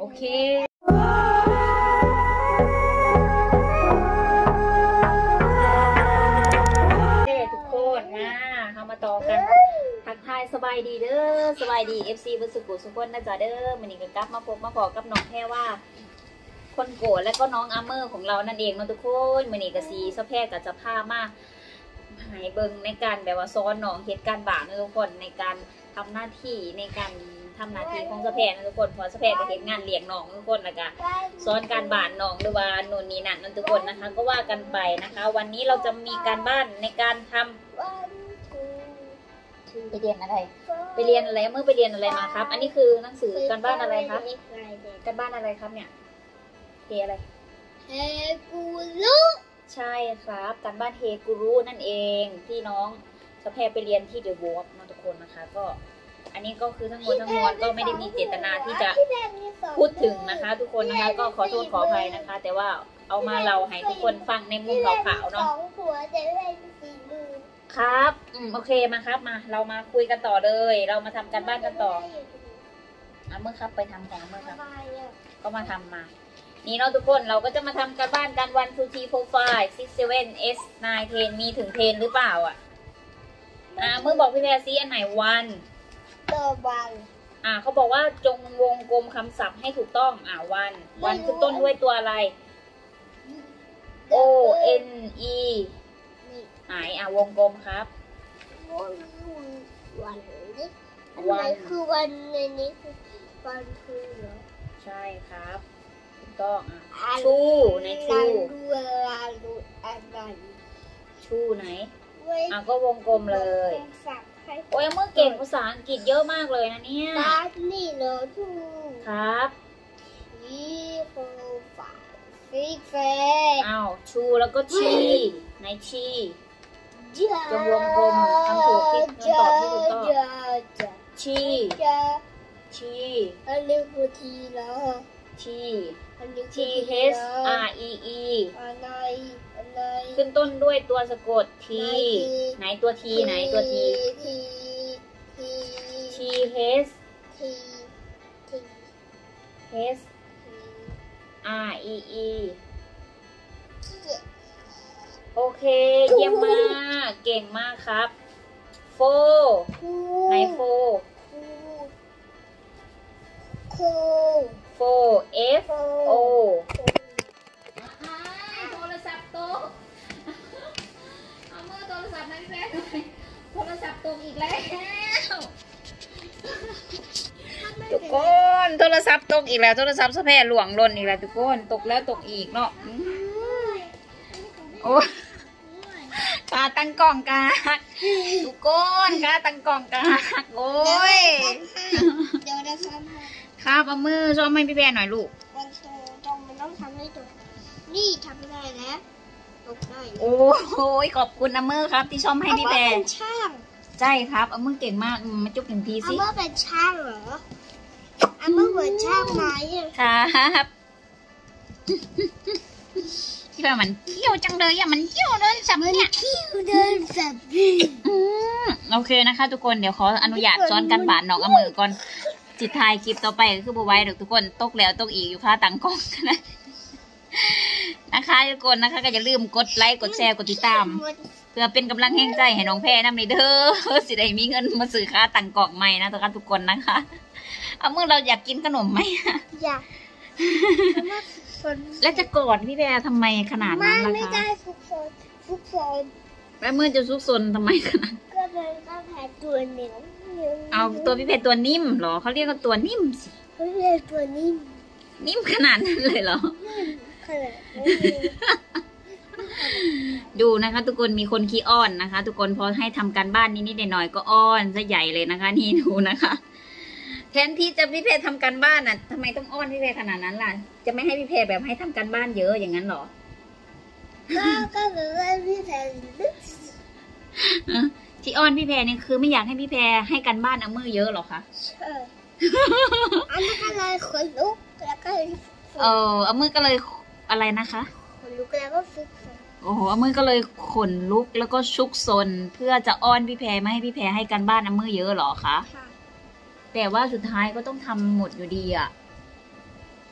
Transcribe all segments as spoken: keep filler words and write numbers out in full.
เคทุกคนมาเข้ามาต่อกันทักทายสบายดีเด้อสบายดี เอฟ ซี บุษกุสุคนนะจ๊ะเด้อมันนี่ก็กลับมาพบมาพอกับน้องแพรว่าคนโกรธและก็น้องอาเมอร์ของเรานั่นเองเนาะทุกคนมันนี่ก็สีสะแพรกับจะพามาหายเบิงในการแบบว่าซ้อนน้องเหตุการณ์บาปนะทุกคนในการทำหน้าที่ในการทำหน้าที่ของสะแพรนะทุกคนเพราะสะแพรก็เห็นงานเลี้ยงน้องทุกคนแล้วก็ซ้อนการบ้านน้องหรือว่าโน่นนี่นั่นนั่นทุกคนนะคะก็ว่ากันไปนะคะวันนี้เราจะมีการบ้านในการทำไปเรียนอะไรไปเรียนอะไรเมื่อไปเรียนอะไรมาครับอันนี้คือหนังสือการบ้านอะไรครับการบ้านอะไรครับเนี่ยเฮอะไรเฮกูรุใช่ครับการบ้านเฮกูรุนั่นเองที่น้องสะแพรไปเรียนที่เดอะวอล์กนะทุกคนนะคะก็อันนี้ก็คือทั้งหมดทั้งมวลก็ไม่ได้มีเจตนาที่จะพูดถึงนะคะทุกคนนะคะก็ขอโทษขออภัยนะคะแต่ว่าเอามาเราให้ทุกคนฟังในมุมขาวๆเนาะครับอืมโอเคมาครับมาเรามาคุยกันต่อเลยเรามาทำการบ้านกันต่ออ่ะเมื่อครับไปทำของเมื่อครับก็มาทำมานี่เนาะทุกคนเราก็จะมาทำการบ้านกันวัน two three four five six seven eight nine tenมีถึงเทนหรือเปล่าอ่ะอ่าเมื่อบอกพี่แพรซีอันไหนวันตัววันอ่าเขาบอกว่าจงวงกลมคำศัพท์ให้ถูกต้องอ่าวันวันคือต้นด้วยตัวอะไร O N E ไหนอ่าวงกลมครับวันวันนี้วันคือวันในนี้คือวันคือเหรอใช่ครับถูกต้องอ่ะชูในชูชูไหนอ่ะก็วงกลมเลยโอ้ยเมื่อเก่งภาษาอังกฤษเยอะมากเลยนะเนี่ยนี่เนาะชูครับชีโฟฟาฟิกเฟอ้าวชูแล้วก็ชีในชีจงวงกลมทำถูกที่ตอบที่ถูกต้องชีชีอันนี้คือทีแล้วทีT H R E E ขึ้นต้นด้วยตัวสะกด T ไหนตัว T ไหนตัว T T H H R E E โอเคเยี่ยมมากเก่งมากครับโฟไหนโฟโคโฟ F O โทรศัพท์ตกเอามือโทรศัพท์นั่นแหละโทรศัพท์ตกอีกแล้วทุกคนโทรศัพท์ตกอีกแล้วโทรศัพท์สะแพร่หลวงหล่นอีกแล้วทุกคนตกแล้วตกอีกเนาะโอ้กาตั้งกล่องกาทุกคนกาตั้งกล่องกาโอ้ยเดี๋ยวจะทำครับเอามือช่วยให้พี่แพรหน่อยลูกมันตรงมันต้องทำให้ถูกนี่ทำได้แล้วตกได้โอ้โหขอบคุณอามือครับที่ชมให้พี่แพรเป็นช่างใช่ครับอามือเก่งมากมาจุ๊บหนึ่งทีสิอามือเป็นช่างเหรออามือเป็นช่างไหมครับที่แบบมันเกี่ยวจังเลยอะมันเกี่ยวเดินสับเนี่ยเกี่ยวเดินสับโอเคนะคะทุกคนเดี๋ยวขออนุญาตซ้อนกันบาดน้องอามือก่อนจิตทายคลิปต่อไปก็คือบัวไว้เดี๋ยวทุกคนตกแล้วตกอีกอยู่ค่าตังกล้องนะนะคะทุกคนนะคะก็อย่าลืมกดไลค์กดแชร์กดติดตามเพื่อเป็นกำลังแห่งใจให้น้องแพรน้ำในเด้อสิได้มีเงินมาซื้อค่าตังกล่องใหม่นะทุกคนนะคะเอาเมื่อเราอยากกินขนมไหมอยากแล้วจะกอดพี่แพรทำไมขนาดนั้นล่ะคะไม่ได้ฟุกซนฟุกซนแล้วเมื่อจะซุกซนทำไมขนาดก็เป็นก็แพ้ตัวเหนียวเอาตัวพี่เพชรตัวนิ่มเหรอเขาเรียกว่าตัวนิ่มสิเขาเรียกตัวนิ่มนิ่มขนาดนั้นเลยเหรอขนาดดูนะคะทุกคนมีคนขี้อ้อนนะคะทุกคนพอให้ทำการบ้านนิดๆหน่อยๆก็อ้อนซะใหญ่เลยนะคะนี่ดูนะคะแทนที่จะพี่เพชรทำการบ้านน่ะทำไมต้องอ้อนพี่เพชรขนาดนั้นล่ะจะไม่ให้พี่เพชรแบบให้ทำการบ้านเยอะอย่างนั้นหรอก็ก็แบบว่าพี่เพชรที่อ้อนพี่แพรนี่คือไม่อยากให้พี่แพรให้กันบ้านอามือเยอะหรอคะใช่อันนี้ก็เลยขนลุกแล้วก็เอออามือก็เลยอะไรนะคะขนลุกแล้วก็ฟุกซนโอ้โหอามือก็เลยขนลุกแล้วก็ชุกซนเพื่อจะอ้อนพี่แพรไม่ให้พี่แพรให้กันบ้านอามือเยอะหรอคะแต่ว่าสุดท้ายก็ต้องทำหมดอยู่ดีอ่ะ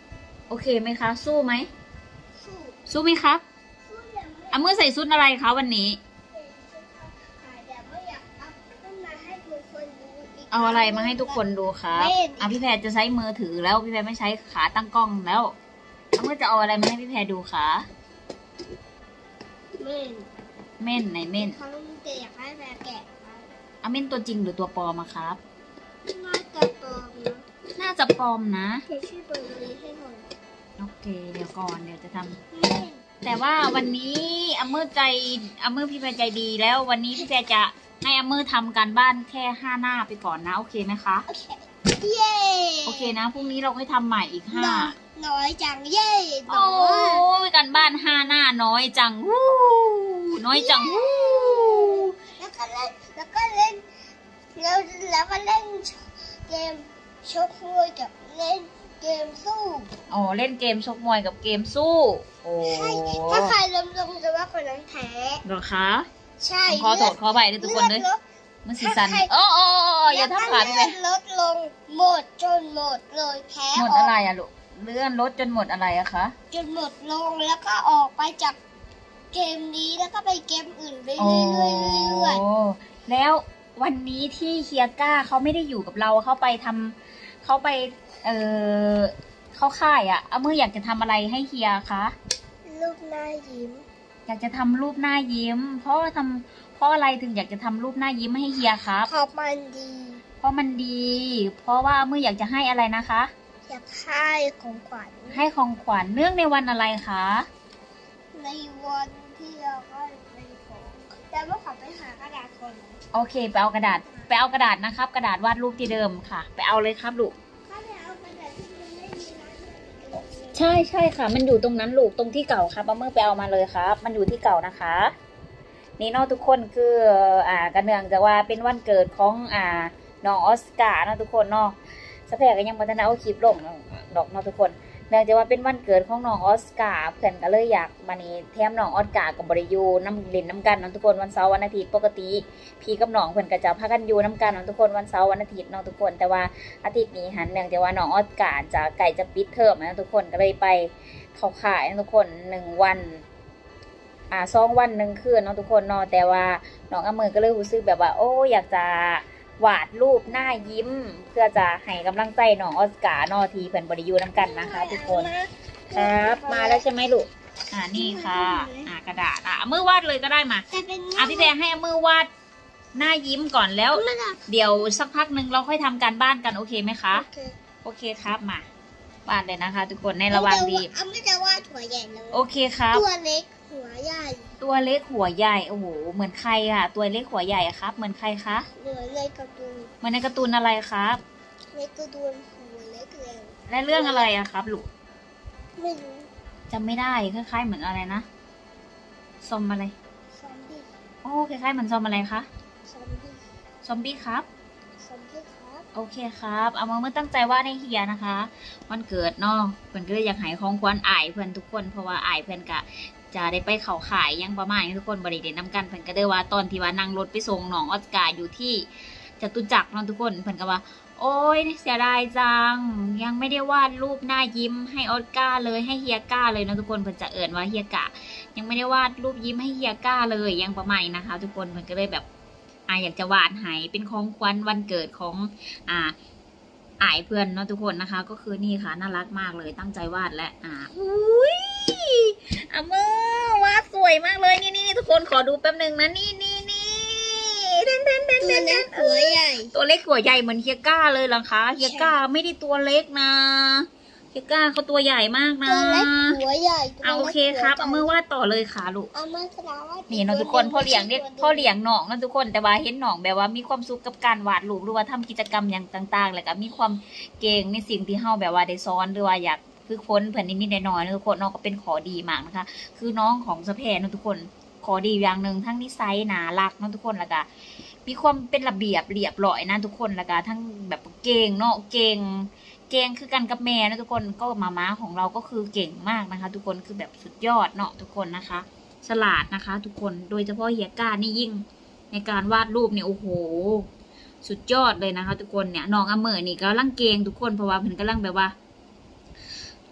โอเคไหมคะ สู้ไหมสู้สู้ไหมครับสู้อย่างไม่อามือใส่ชุดอะไรคะวันนี้แต่ไม่อยากเอาขึ้นมาให้ทุกคนดูอีกเอาอะไรมาให้ทุกคนดูครับไม่เห็นอ่ะพี่แพรจะใช้มือถือแล้วพี่แพรไม่ใช้ขาตั้งกล้องแล้วอามือจะเอาอะไรมาให้พี่แพรดูคะเม่นเม่นไหนเม่นเขาจะอยากให้แม่แกะไว้อาเม่นตัวจริงหรือตัวปลอมอะครับน่าจะปลอมนะน่าจะปลอมนะเดี๋ยวช่วยเปิดอันนี้ให้หน่อยโอเค เดี๋ยวก่อนเดี๋ยวจะทำเม่นแต่ว่าวันนี้อามือใจอามือพี่แพรใจดีแล้ววันนี้พี่แพรจะให้อามือทำการบ้านแค่ห้าหน้าไปก่อนนะโอเคไหมคะโอเคเย้โอเคนะพรุ่งนี้เราค่อยทำใหม่อีกห้าน้อยจังเย้โอ้ยการบ้านห้าหน้าน้อยจังวู้น้อยจังวู้แล้วก็เล่นแล้วก็เล่นแล้วแล้วก็เล่นเกมชกมวยกับเล่นเกมสู้อ๋อเล่นเกมชกมวยกับเกมสู้โอ้ใช่ถ้าใครล้มลงจะว่าคนนั้นแพ้เหรอคะใช่ขอโทษขอไปด้วยทุกคนเลยลือดมันสีสันโอ้โอ้อย่าทำขาดไปเลือดลดลงหมดจนหมดเลยแพ้หมดอะไรอะลูกเลื่อนรถจนหมดอะไรอะคะจนหมดลงแล้วก็ออกไปจากเกมนี้แล้วก็ไปเกมอื่นไปโอ้เรื่อยๆเรื่อยๆแล้ววันนี้ที่เฮียก้าเขาไม่ได้อยู่กับเราเขาไปทำเขาไปเออเขาค่ายอะเอามืออยากจะทำอะไรให้เฮียคะลูกหน้ายิ้มอยากจะทำรูปหน้ายิ้ม เพราะว่าทำเพราะอะไรถึงอยากจะทำรูปหน้ายิ้มให้เฮียครับพอมันดีเพราะมันดี เพราะว่าเมื่ออยากจะให้อะไรนะคะอยากให้ของขวัญให้ของขวัญเนื่องในวันอะไรคะในวันที่เราก็ไปของแต่ว่าขอไปหากระดาษก่อนนะโอเคไปเอากระดาษไปเอากระดาษนะครับ กระดาษวาดรูปที่เดิมค่ะ ไปเอาเลยครับลูกถ้าจะเอากระดาษที่มันไม่มีน้ำใช่ใช่ค่ะ มันอยู่ตรงนั้นลูกตรงที่เก่าครับเอาเมื่อไปเอามาเลยครับ มันอยู่ที่เก่านะคะ นี่เนาะทุกคนคืออ่ากระเนื่องจากว่าเป็นวันเกิดของอ่าน้องออสการ์เนาะทุกคนเนาะสแพรก็ยังพัฒนาเอาคลิปลงดอกเนาะทุกคนเนื่องจากว่าเป็นวันเกิดของน้องออสการ์เพื่อนก็เลยอยากมานี่แถมน้องออสการ์กับบริยูน้ำเล่นน้ำกันเนาะทุกคนวันเสาร์วันอาทิตย์ปกติพี่กับน้องเพื่อนก็จะพากันอยู่น้ำกันเนาะทุกคนวันเสาร์วันอาทิตย์เนาะทุกคนแต่ว่าอาทิตย์นี้หันเนื่องจากว่าน้องออสการ์จะไก่จะปิดเทอมนะทุกคนก็เลยไปเข้าข่ายนะทุกคนหนึ่งวันอ่าสองวันหนึ่งคืนเนาะทุกคนเนาะแต่ว่าน้องอเมอก็เลยรู้สึกแบบว่าโอ้อยากจะวาดรูปหน้ายิ้ม เพื่อจะให้กำลังใจน้องออสการ์เนาะทีเพื่อนบริยูน้ำกันนะคะ ทุกคนครับมาแล้วใช่ไหมลูกอ่านี่ค่ะอ่ากระดาษอ่ะเอามือวาดเลยก็ได้มาแต่เป็นอ่ะพี่แพรให้เอามือวาดหน้ายิ้มก่อนแล้วไม่ได้เดี๋ยวสักพักหนึ่งเราค่อยทำการบ้านกันโอเคไหมคะโอเคโอเคครับมาวาดเลยนะคะ ทุกคนในระหว่างดีเอาไม่ได้ว่าถั่วใหญ่เลยโอเคครับตัวเล็กหัวใหญ่ตัวเล็กหัวใหญ่โอ้โหเหมือนใครอะตัวเล็กหัวใหญ่อะครับ เหมือนใครคะเหลือเลยกระตูนเหมือนในการ์ตูนอะไรครับเล็กกระตูนหัวเล็กเลยและเรื่องอะไรอะครับลูกไม่รู้จำไม่ได้คล้ายๆเหมือนอะไรนะซอมอะไรซอมบี้โอ้คล้ายๆเหมือนซอมอะไรคะซอมบี้ซอมบี้ครับซอมบี้ครับโอเคครับเอามาเมื่อตั้งใจว่าในเฮียนะคะวันเกิดเนาะเพื่อนก็เลยอยากให้ของขวัญอายเพื่อนทุกคนเพราะว่าอายเพื่อนกะจะได้ไปเขาขายยังประมาณนี้ทุกคนบริเดนน้ำกันเพื่อนก็ได้ว่าตอนที่ว่านั่งรถไปส่งน้องออสการ์อยู่ที่จตุจักรเนาะทุกคนเพื่อนก็ว่า โอ้ยเสียดายจังยังไม่ได้วาดรูปหน้ายิ้มให้ออสการ์เลยให้เฮียก้าเลยเนาะทุกคนเพื่อนจะเอิญว่าเฮียกะ ยังไม่ได้วาดรูปยิ้มให้เฮียก้าเลยยังประมาณนี้นะคะ ทุกคนเพื่อนก็เลยแบบอ่าอยากจะวาดให้เป็นของขวัญวันเกิดของอ่า อายเพื่อนเนาะทุกคนนะคะ ก็คือนี่ค่ะน่ารักมากเลยตั้งใจวาดและอ่าอุ้ยอามือวาดสวยมากเลยนี่นี่ทุกคนขอดูแป๊บหนึ่งนะนี่นี่นี่เด่นเด่นเด่นตัวเด่นเล็กหัวใหญ่ตัวเล็กหัวใหญ่เหมือนเฮียก้าเลยเหรอคะเฮียก้าไม่ได้ตัวเล็กนะเฮียก้าเขาตัวใหญ่มากนะตัวเล็กหัวใหญ่เอาโอเคครับเอามือวาดต่อเลยค่ะลูกเอามือสลาวาดนี่เนาะทุกคนพ่อเลี้ยงเรียกพ่อเลี้ยงหนองเนาะทุกคนแต่ว่าเห็นหนองแบบว่ามีความสุขกับการวาดรูปหรือว่าทำกิจกรรมอย่างต่างๆแล้วก็มีความเก่งในสิ่งที่เฮาแบบว่าได้ซ้อนหรือว่าอยากฝึกฝนเพิ่นนิดๆหน่อยๆนะทุกคนน้องก็เป็นขอดีมากนะคะ คือน้องของสะแพรเนาะทุกคนขอดีอย่างหนึ่งทั้งนิสัยน่ารักเนาะทุกคนแล้วก็มีความเป็นระเบียบเรียบร้อยนะทุกคนแล้วก็ทั้งแบบเก่งเนาะเก่งเก่งคือกันกับแม่นะทุกคนก็มาม่าของเราก็คือเก่งมากนะคะ ทุกคนคือแบบสุดยอดเนาะทุกคนนะคะ ฉลาดนะคะ ทุกคนโดยเฉพาะเฮียก้านี่ยิ่งในการวาดรูปเนี่ยโอ้โหสุดยอดเลยนะคะ ทุกคนเนี่ยน้องอเมอร์นี่ก็ร่างเกงทุกคนเพราะว่าเพิ่นกำลังแบบว่า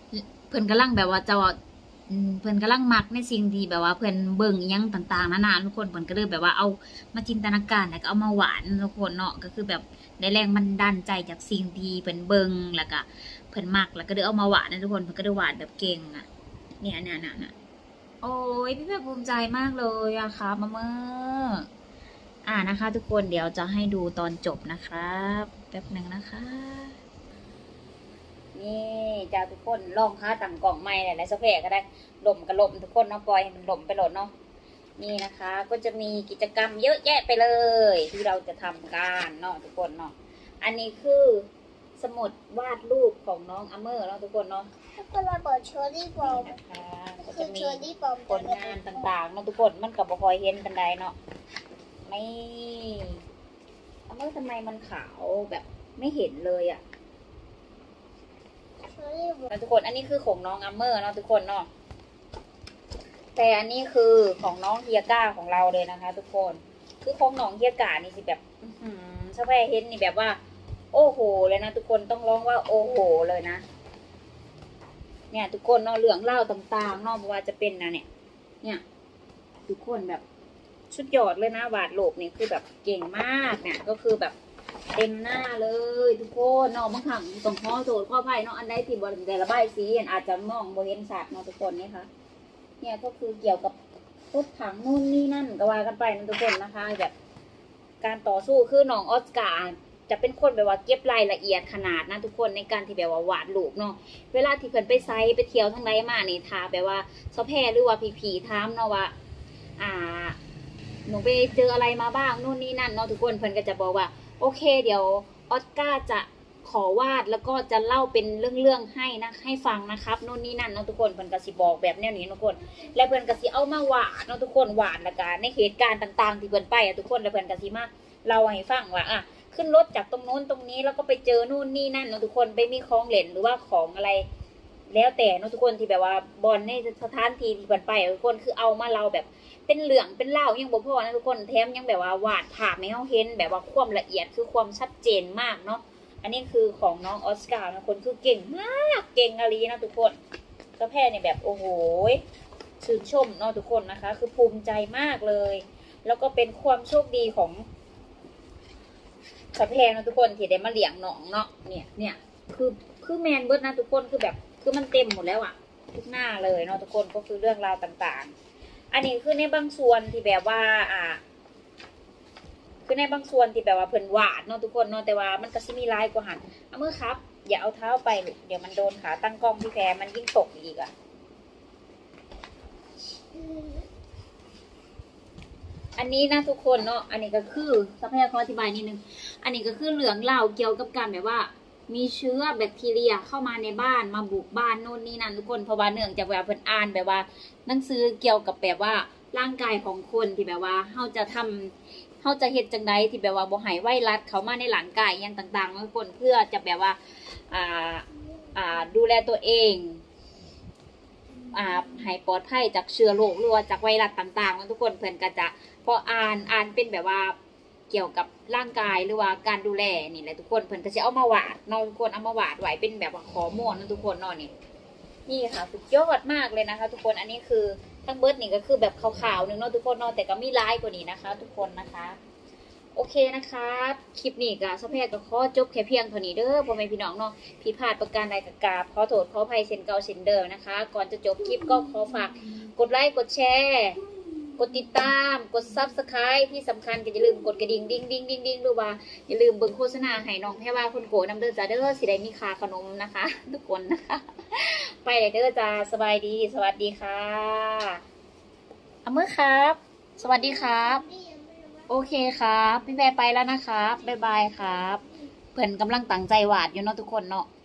เพิ่นกำลังแบบว่าจะอืมเพิ่นกำลังมักในสิ่งที่แบบว่าเพิ่นเบิ่งอิหยังต่างๆนานาทุกคนเพิ่นก็เลยแบบว่าเอามาจินตนาการแล้วก็เอามาหวานทุกคนเนาะก็คือแบบได้แรงบันดาลใจจากสิ่งที่เพิ่นเบิ่งแล้วก็เพิ่นมักแล้วก็เลยเอามาหวานนะทุกคนเพิ่นก็ได้หวานแบบเก่งอ่ะเนี่ยเนี่ยเนี่ยโอ้ยพี่แบบภูมิใจมากเลยอะค่ะมาเมื่ออ่านะคะ ทุกคนเดี๋ยวจะให้ดูตอนจบนะครับแป๊บหนึ่งนะคะนี่จ้าทุกคนลองค้าต่างกล่องใหม่หลายๆสเปรก็ได้ลมกับลมทุกคนเนาะปล่อยให้มันลมไปโหลดเนาะนี่นะคะก็จะมีกิจกรรมเยอะแยะไปเลยที่เราจะทำกันเนาะทุกคนเนาะอันนี้คือสมุดวาดรูปของน้องอเมอร์เนาะทุกคนเนาะแล้วก็ระเบิดเชอร์รี่บอมนะคะก็คืจะอมีเชอร์รี่บอมผลงานต่างๆเนาะทุกคนมันกับบ่คอยเห็นกันได้เนาะไม่อเมอร์ทำไมมันขาวแบบไม่เห็นเลยอะเชอร์รี่บอมนะทุกคนอันนี้คือของน้องอัมเมอร์เนาะทุกคนเนาะแต่อันนี้คือของน้องเฮียก้าของเราเลยนะคะ ทุกคนคือของน้องเฮียก้านี่สิแบบชาแพเห็นนี่แบบว่า โอ้โหเลยนะทุกคนต้องร้องว่าโอ้โหเลยนะเนี่ยทุกคนเนาะเรื่องเล่าต่างๆเนาะว่าจะเป็นนะเนี่ยเนี่ยทุกคนแบบชุดยอดเลยนะวาดโลกนี่คือแบบเก่งมากเนี่ยก็คือแบบเต็มหน้าเลยทุกคนเนาะบางครั้งต้องข้อโจทย์ข้อไพ่เนาะอันใดที่บริแต่ละใบสีอาจจะมองบริเวณศาสตร์เนาะทุกคนนี่ค่ะเนี่ยก็คือเกี่ยวกับรถถังนู่นนี่นั่นก็ว่ากันไปนะทุกคนนะคะแบบการต่อสู้คือน้องออสการ์จะเป็นคนแบบว่าเก็บรายละเอียดขนาดนะทุกคนในการที่แบบว่าวาดรูปเนาะเวลาที่เพิ่นไปไซต์ไปเที่ยวทั้งไรมานี่ทาแบบว่าซอแพรหรือว่าผีผีถามเนาะว่าอ่าหนูไปเจออะไรมาบ้างนู่นนี่นั่นเนาะทุกคนเพิ่นก็จะบอกว่าโอเคเดี๋ยวออสการ์จะขอวาดแล้วก็จะเล่าเป็นเรื่องๆให้นะให้ฟังนะครับนู่นนี่นั่นเนาะทุกคนเพิ่นก็สิบอกแบบแนวนี้ทุกคนและเพิ่นก็สิเอามาวาดเนาะทุกคนวาดละกันในเหตุการณ์ต่างๆที่เพิ่นไปอ่ะทุกคนแล้วเพิ่นก็สิมาเล่าให้ฟังว่าอ่ะขึ้นรถจากตรงโน้นตรงนี้แล้วก็ไปเจอนู่นนี่นั่นเนาะทุกคนไปมีของเล่นหรือว่าของอะไรแล้วแต่เนาะทุกคนที่แบบว่าบอลในสถานที่ที่เพิ่นไปทุกคนคือเอามาเล่าแบบเป็นเหลืองเป็นเล่ายังบ่พอนะทุกคนแถมยังแบบว่าวาดภาพให้เฮาเห็นแบบว่าความละเอียดคือความชัดเจนมากเนาะอันนี้คือของน้องออสการ์นะคนคือเก่งมากเก่งอะไรนะทุกคนก็แพ้เนี่ยแบบโอ้โหชื่นชมเนาะทุกคนนะคะคือภูมิใจมากเลยแล้วก็เป็นความโชคดีของสะแพงนะทุกคนที่ได้มาเลี้ยงน้องเนาะเนี่ยเนี่ยคือคือแมนเบิร์ดนะทุกคนคือแบบคือมันเต็มหมดแล้วอะทุกหน้าเลยเนาะทุกคนก็คือเรื่องราวต่างๆอันนี้คือในบางส่วนที่แบบว่าอ่าคือในบางส่วนที่แบบว่าเพิ่นวาดเนาะทุกคนเนาะแต่ว่ามันก็สิมีลายกว่าหันเอามือครับอย่าเอาเท้าไปลูกเดี๋ยวมันโดนขาตั้งกล้องพี่แพรมันยิ่งตกอีกอะอันนี้นะทุกคนเนาะอันนี้ก็คือทรัพยากรอธิบายนิดนึงอันนี้ก็คือเหลืองเหล่าเกี่ยวกับการแบบว่ามีเชื้อแบคทีเรียเข้ามาในบ้านมาบุกบ้านโน่นนี่นั่นทุกคนเพราะว่าเนื่องจากแบบเพิ่นอ่านแบบว่าหนังสือเกี่ยวกับแบบว่าร่างกายของคนที่แบบว่าเขาจะทำเขาจะเฮ็ดจังไดที่แบบว่าบ่ให้ไวรัสเข้ามาในร่างกายอย่างต่างๆทุกคนเพื่อจะแบบว่าอ่าอ่าดูแลตัวเองอ่าให้ปลอดภัยจากเชื้อโรคหรือว่าจากไวรัสต่างๆทุกคนเพิ่นก็จะพออ่านอ่านเป็นแบบว่าเกี่ยวกับร่างกายหรือว่าการดูแลนี่แหละทุกคนเพิ่นก็จะเอามาวาดเนาะทุกคนเอามาวาดไว้เป็นแบบว่าข้อมูลนะทุกคนเนาะนี่นี่ค่ะสุดยอดมากเลยนะคะทุกคนอันนี้คือทั้งเบิร์ดนี่ก็คือแบบขาวๆนึงเนาะทุกคนเนาะแต่ก็มีลายกว่านี้นะคะทุกคนนะคะโอเคนะคะคลิปนี้ก็สะแพกก็ขอจบแค่เพียงเท่านี้เด้อพ่อแม่พี่น้องเนาะผิดพลาดประการใดก็กราบขอโทษขออภัยเช่นเก่าเช่นเดิมนะคะก่อนจะจบคลิปก็ขอฝากกดไลค์กดแชร์กดติดตามกดซับสไครต์ที่สำคัญก็อย่าลืมกดกระดิ่งดิ้งดิ้งดิ้งดิ้งหรือว่าอย่าลืมเบิ่งโฆษณาให้น้องแพรว่าคนโกนำเด้อจ้าเด้อสิได้มีค่าขนมนะคะทุกคนนะคะไปเลยเด้อจ้าสบายดีสวัสดีค่ะเอามือครับ สวัสดีครับโอเคครับพี่แพรไปแล้วนะครับบ๊ายบายครับเพื่อนกำลังตั้งใจวาดอยู่เนาะทุกคนเนาะ